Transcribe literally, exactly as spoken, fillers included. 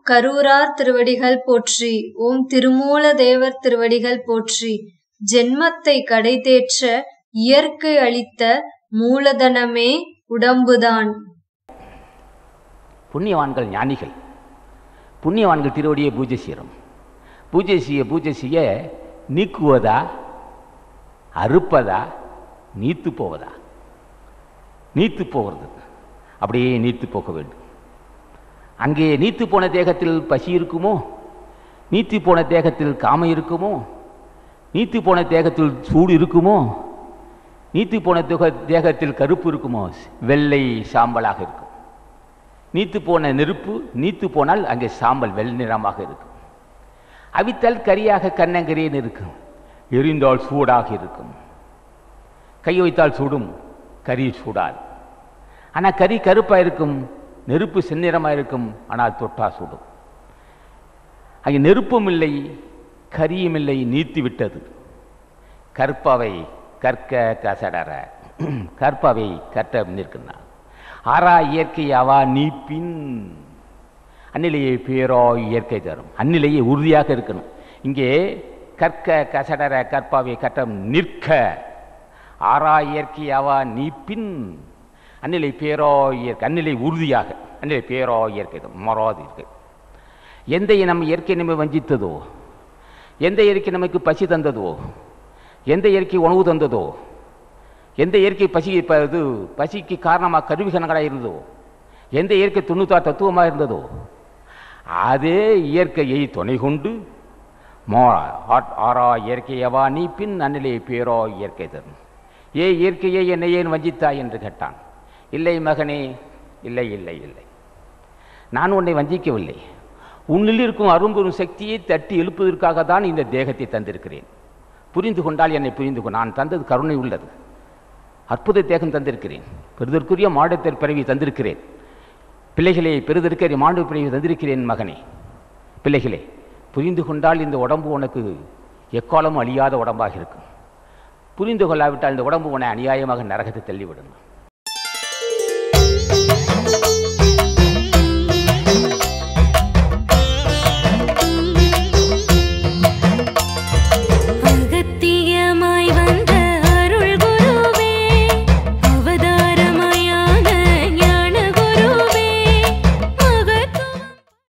கரூரார் திருவடிகள் போற்றி. ஓம் திருமூல தேவர் திருவடிகள் போற்றி. ஜென்மத்தை கடைதேற்ற இயற்கை அளித்த மூலதனமே உடம்புதான். புண்ணியவான்கள் ஞானிகள். புண்ணியவான்கள் திருவடியை பூஜை செய்கிறோம். பூஜை செய்ய பூஜை செய்ய நீக்குவதா, அறுப்பதா, நீத்து போவதா? நீத்து போகிறது. அப்படியே நீத்து போக வேண்டும். அங்கே நீத்து போன தேகத்தில் பசி இருக்குமோ? நீத்து போன தேகத்தில் காமம் இருக்குமோ? நீத்து போன தேகத்தில் சூடு இருக்குமோ? நீத்து போன தேகத்தில் கருப்பு இருக்குமோ? வெள்ளை சாம்பலாக இருக்கும். நீத்து போன நெருப்பு நீத்து போனால் அங்கே சாம்பல் வெள்ளை நிறமாக இருக்கும். அவித்தால் கரியாக கண்ணங்கரியன்னு இருக்கும். எரிந்தால் சூடாக இருக்கும். கை வைத்தால் சூடும், கறி சூடாது. ஆனால் கறி கருப்பாக இருக்கும், நெருப்பு செந்நிறமாக இருக்கும், ஆனால் தொட்டா சூடும். அங்கே நெருப்பும் இல்லை, கரியும் இல்லை, நீத்து விட்டது. கற்பவை கற்க கசடற, கற்பவை கற்ற நிற்கின்றான். ஆறா இயற்கை அவா நீப்பின் அந்நிலையை பேரோ இயற்கை தரும். அந்நிலையை உறுதியாக இருக்கணும். இங்கே கற்க கசடற கற்பாவை கற்ற நிற்க, ஆறா இயற்கை அவா நீப்பின் அந்நிலை பேரோ இயற்கை, அந்நிலை உறுதியாக, அந்நிலை பேரோ இயற்கை மறாது இருக்கு. எந்த நம்ம இயற்கை நம்மை வஞ்சித்ததோ, எந்த இயற்கை நமக்கு பசி தந்ததோ, எந்த இயற்கை உணவு தந்ததோ, எந்த இயற்கை பசி இது பசிக்கு காரணமாக கருவிகணங்களாக இருந்ததோ, எந்த இயற்கை தொண்ணூத்தாறு தத்துவமாக இருந்ததோ, அதே இயற்கையை துணை கொண்டு ஆறா இயற்கையவா நீ பின் அந்நிலை பேரோ இயற்கை தரும். ஏ இயற்கையை என்னை ஏன் வஞ்சித்தாய் என்று கேட்டான். இல்லை மகனே, இல்லை இல்லை இல்லை, நான் உன்னை வஞ்சிக்கவில்லை. உன்னில் இருக்கும் அரும்பெரும் சக்தியை தட்டி எழுப்பதற்காக தான் இந்த தேகத்தை தந்திருக்கிறேன். புரிந்து கொண்டால் என்னை புரிந்து கொள். நான் தந்தது கருணை உள்ளது. அற்புத தேகம் தந்திருக்கிறேன். பெறுதற்குரிய மாடத்தர் பிறவி தந்திருக்கிறேன். பிள்ளைகளே, பெறுதற்கரிய மாண்டு பிறவி தந்திருக்கிறேன். மகனே, பிள்ளைகளே, புரிந்து கொண்டால் இந்த உடம்பு உனக்கு எக்காலமும் அழியாத உடம்பாக இருக்கும். புரிந்து கொள்ளாவிட்டால் இந்த உடம்பு உன்னை அநியாயமாக நரகத்தை தள்ளிவிடும்.